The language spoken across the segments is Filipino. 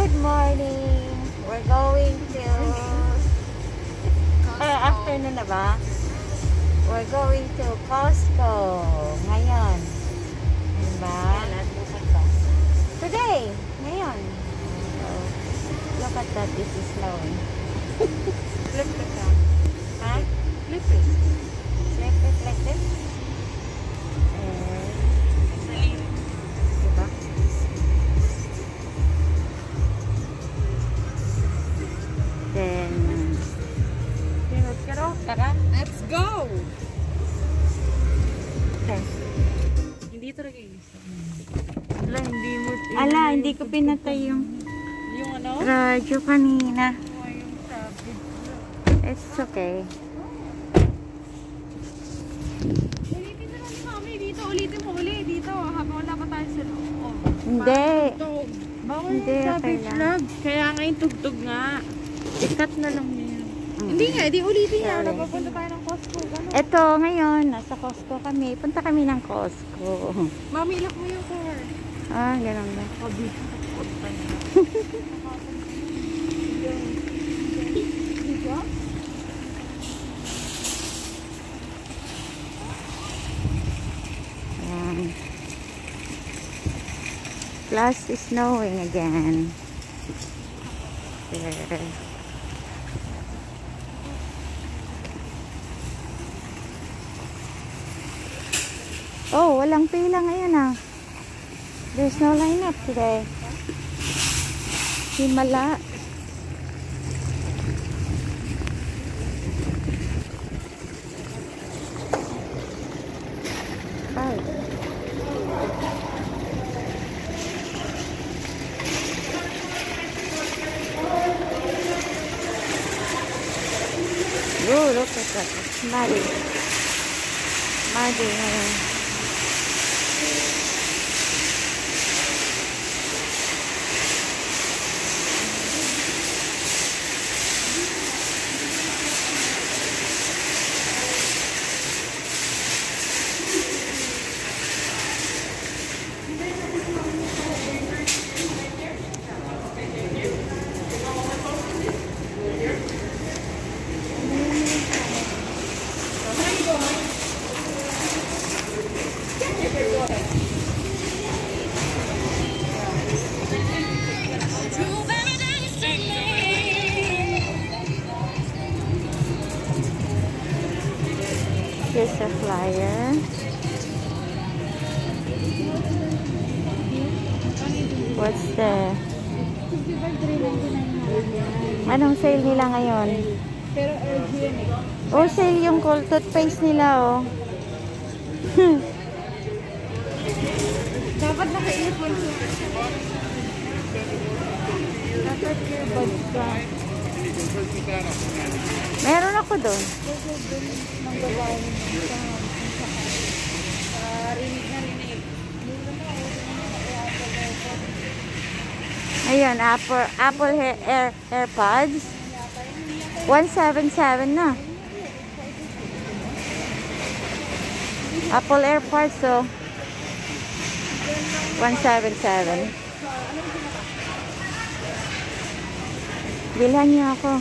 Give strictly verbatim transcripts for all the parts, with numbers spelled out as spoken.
Good morning. We're going to uh, afternoon na ba? We're going to Costco ngayon. Diba? Today. Ngayon. So, look at that. This is snowing. Flip it down. Huh? Flip it. Flip it like this. And, diba? Then, tara. Let's go! Okay. Hindi talaga yung isa. Ala, hindi mo... Ala, hindi ko pinatay yung Yung ano? radyo kanina. Oh, yung sabi. It's okay. Ulitin na lang ni Mami dito. Ulitin mo uli dito. Habang wala pa tayo sa loob. Oh, Hindi. Bawal Hindi, yung sabi okay lang. vlog. Kaya nga yung tugtog nga. I-cut na lang niya. Mm. Hindi nga, di ulitin niya. Sorry. Napapunta tayo ng Costco. Ganun. Ito, ngayon, nasa Costco kami. Punta kami ng Costco. Mami, ilak mo yung car. Ah, ganun ba? Sabi. Punta niya. Dito? Ayan. Plus, it's snowing again. There. Oh, walang pila ngayon ah. There's no lineup today. Himala. Ay. Oh, look at that. It's muddy. Muddy ngayon. Here's a flyer. What's the... Anong sale nila ngayon? Pero urgent eh. Oh, sale yung cold toothpaste nila, oh. Dapat naka-earphone siya. Dapat earbuds ka. Meron ako doon. Nang babae sa rinig na rinig. Ayun, Apple, Apple Hair, Air, AirPods. one seventy-seven na. Apple AirPods, so one seventy-seven. Bilhan niyo ako.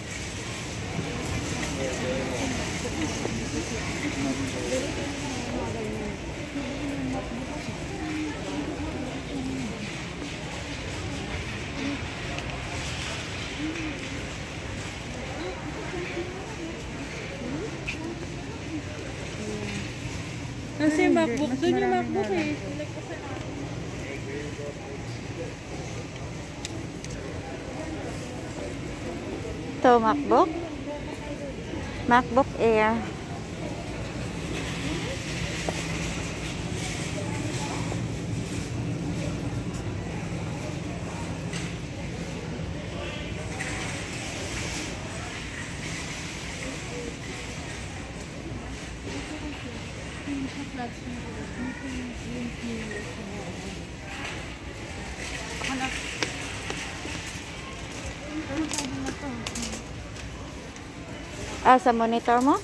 Kasi MacBook, doon yung MacBook eh. Ito, MacBook. MacBook Air. Ah, sa monitor mo?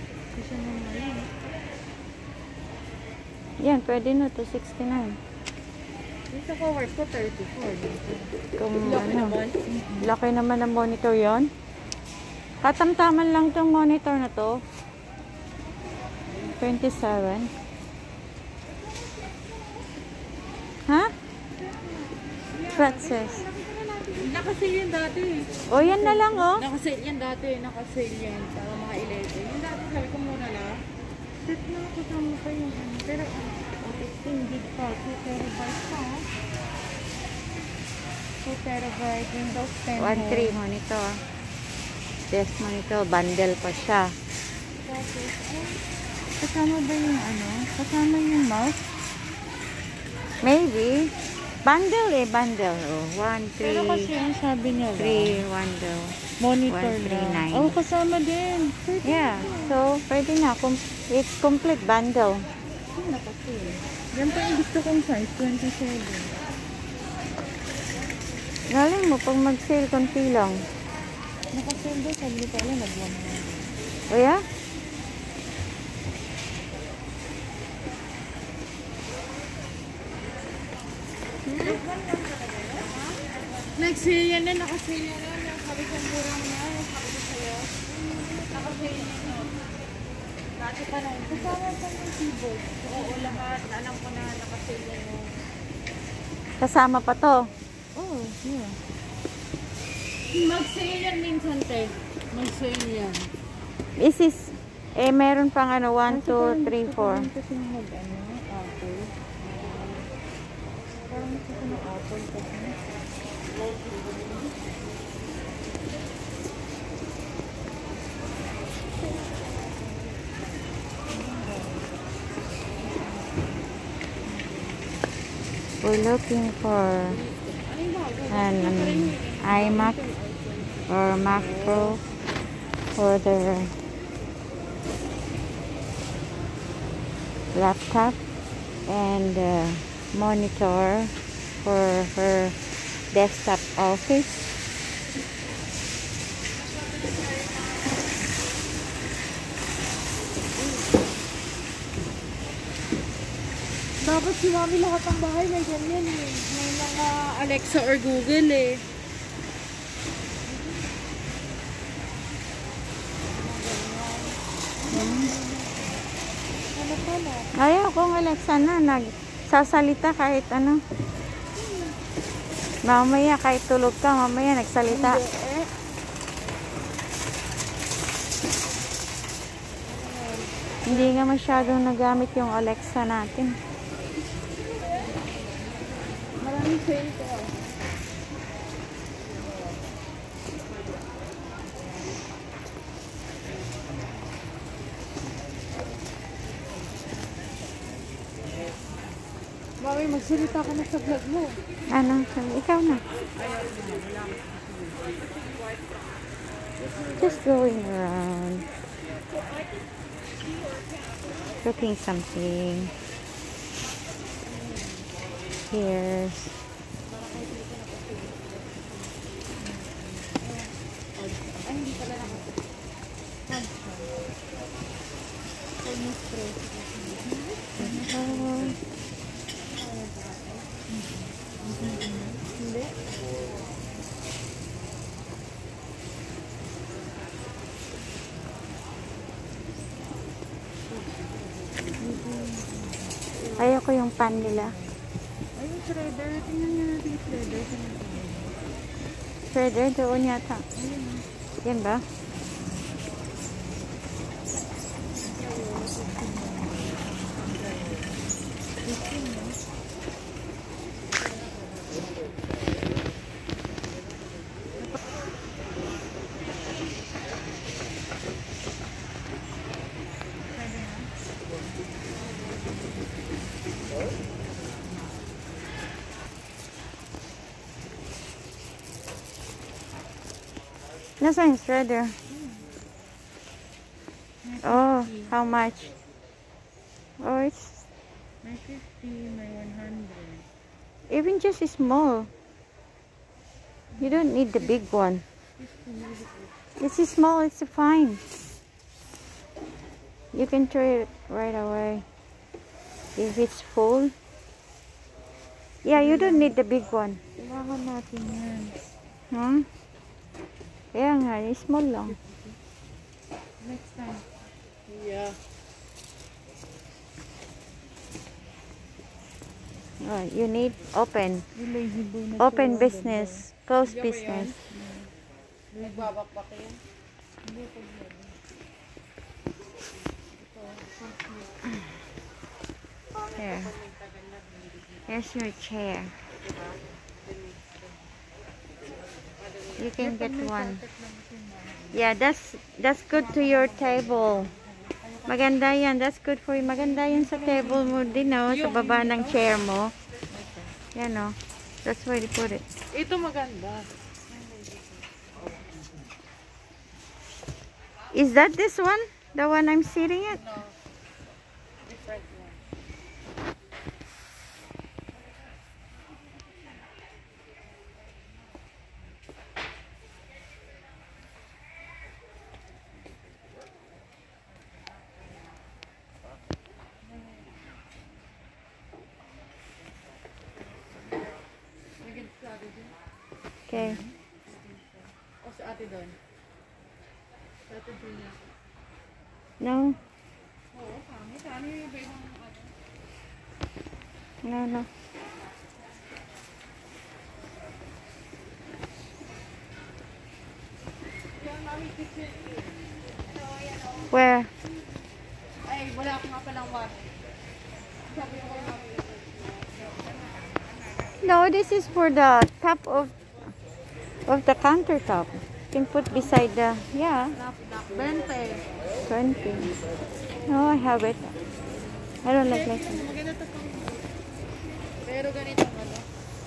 Yan, pwede na to, sixty-nine. Yung sa cover ko, thirty-four. Kung Laki ano, naman. laki naman ng monitor yon. Katamtaman lang tong monitor na to. twenty-seven. Ha? Princess. Nakasale yan dati. O, yan na lang, oh. Nakasale yan dati. Nakasale yan. Para mga eleven. Yung dati sabi ko muna na. Set na ako kasama pa yung ano. Pero oh, sixteen gig pa. two terabyte pa. oh. two terabyte. Windows ten. one three monitor. Desk monitor. Bundle pa siya. Tapos, oh, kasama ba yung ano? Kasama yung mouse? Maybe. Bundle eh, bundle. Oh, one, three, Pero kasi ang sabi niya lang. three, bundle. Monitor one, three, lang. nine. Oh, kasama din. Pwede Yeah. So, pwede na. Com- it's complete bundle. Yun na kasi. Yan pa yung gusto kong size, twenty-seven. Galing mo, pag mag-sale, konti lang. Nakasale doon, sabi ko alam, nag-one na. O yeah? Nag-sale yan na, nakasale yan na. Yung sabi ko murang na, yung sabi ko sa'yo. Nakasale yan na. Dati pa na, kasama pa yung keyboard. Oo, lahat. Alam ko na, nakasale yan na. Kasama pa to. Oh, yeah. Mag-sale yan minsan, te. Mag-sale yan. This is, eh, meron pang ano, one, two, three, four. Kasi mag, ano, apple. Parang gusto ko ng apple kasi. We're looking for an um, iMac or Mac Pro for the laptop and uh, monitor for her desktop office. Dapat si Mami lahat ng bahay may ganyan eh. May mga Alexa or Google eh. Ano pala? Ayaw kong Alexa na, nagsasalita kahit ano. Mamaya kahit tulog ka, mamaya nagsalita. Eh, Hindi nga masyadong nagamit yung Alexa natin. maraming sale ko. Mami, magsalita ka na sa vlog mo. Ano? Ikaw na. Just going around. Cooking something. Here's Ay, hindi pala nakapag. Chinese press. oh, Hindi. ayoko yung pan nila. Ay, yung shredder. Tingnan nyo natin yung shredder. Shredder doon yata. Yan ba? Nasaan yung shredder? Oh, how much? Oh, it's May fifty, may one hundred. even just small. You don't need the big one. This is small, it's fine. You can throw it right away. If it's full, Yeah, you don't need the big one. Kailangan natin yan. Huh? Kaya nga, small lang. Next time. Yeah. Oh, you need open. Yung lazy boy na Open siya, business. Close Diyan ba business. Nagbabakbak yan? Hindi po yan. Here. Here's your chair. You can get one. Yeah, that's that's good to your table. Maganda yan. That's good for you. Maganda yan sa table mo din, no? Sa baba ng chair mo. Yan, no? That's where you put it. Ito maganda. Is that this one? The one I'm sitting at? No. Different one. Okay. O si ate doon. Si ate doon niya. No? Oo, pangit. Ano yung iba ibang ano? No, no. Yung mami kitchen. Where? Ay, wala akong nga palang water. Sabi ko kay mami. No, this is for the top of of the countertop. You can put beside the, yeah, Knock-knock. Bente. twenty. No, I have it. I don't like like that. Maganda to pang. Pero ganito ano.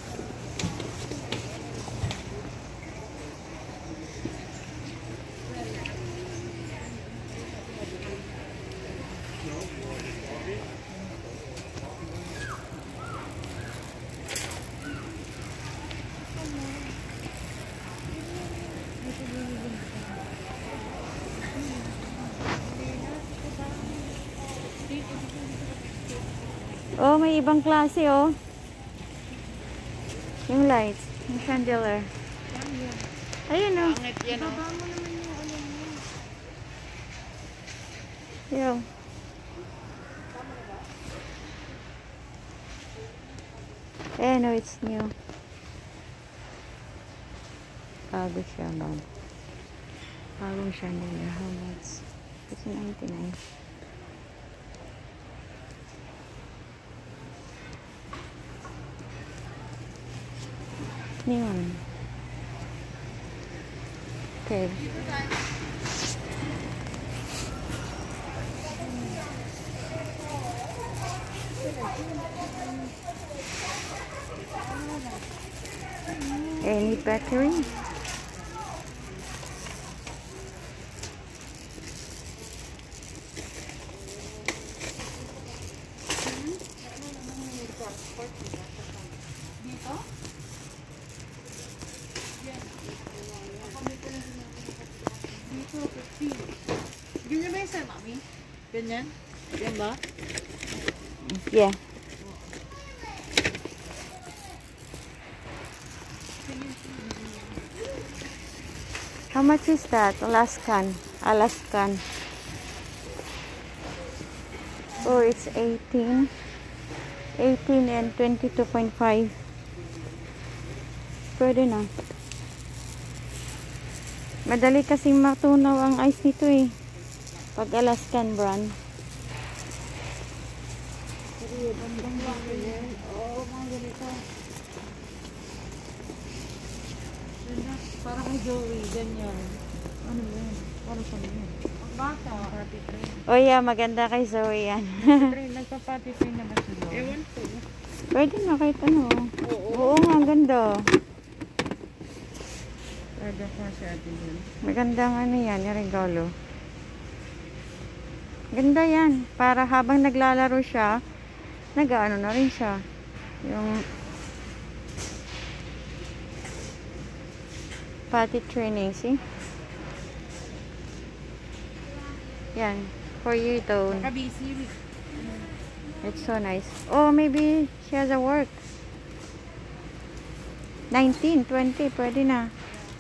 Oh, may ibang klase, oh. Yung lights, yung chandelier. Ayun, oh. Pangit yan oh. Yo. Eh, no, it's new. Bago siya, bago. Bagong chandelier. How much? It's ninety-nine. New one. Okay. Any battery? Dito? Dito, fifteen. Ganyan ba yung sir, mami? Ganyan? Yan ba? Yeah. How much is that? Alaskan. Alaskan. Oh, it's eighteen. eighteen and twenty-two point five. Pwede na. Madali kasing matunaw ang ice nito eh. Pag Alaskan brand. Oo, mga ganito. Ganda. Para kay Joey, ganyan. Ano yan? Para sa yan. Ang bata. Party train. Oh yeah, maganda kay Zoe yan. Train, nagpa-party train naman sila. Ewan ko. Pwede na kahit ano. Oo. Oo nga, ang ganda. Pwede pa si ate yun. Magandang ano yan, yung regalo. Ganda yan. Para habang naglalaro siya, nag-ano na rin siya. Yung potty training, see? Yan. For you though. Naka-busy. It's so nice. Oh, maybe she has a work. nineteen, twenty, pwede na.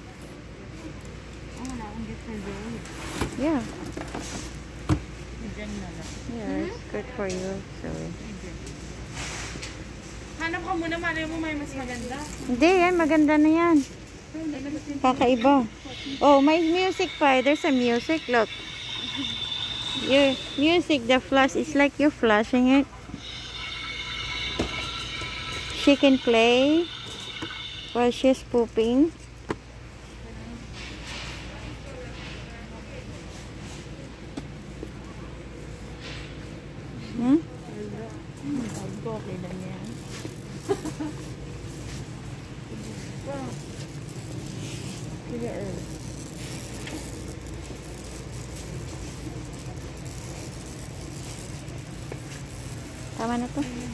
Oh, wala akong gift for Joey. Yeah. Diyan na lang. Yeah, it's good for you. So, Hanap ka muna, malay mo may mas maganda. hindi yan, maganda na yan. Kakaiba. Oh, may music pa. There's a music. Look. Your music, the flash is like you're flashing it. She can play while she's pooping. Hmm? Okay lang yan. Sige, Earl. Tama na to. Actually,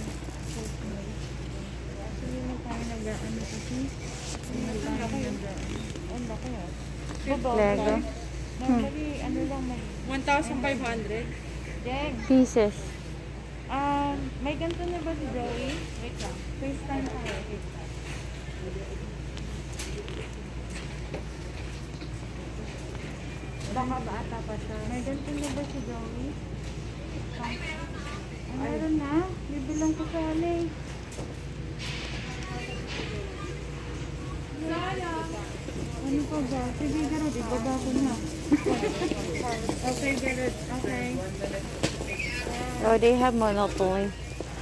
na tayo nag-ano kasi. Hindi tayo nag-ano. Ang laki ah. Lego. Normally, ano lang may... one thousand five hundred? Deng. Pieces. Um, may ganito na ba si Joey? Wait lang. FaceTime tayo. Baka bata pa siya. May ganito na ba si Joey? Ah, meron na. Bibilang ko sa alay. Ano pa ba? Sige, Garot. Ibaba ko na. Okay, Garot. Okay. Oh, they have Monopoly.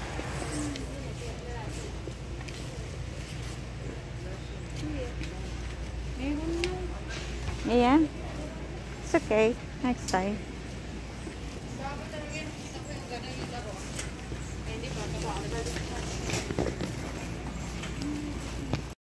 Meron na. Yeah. It's okay. Next time. Hindi pa,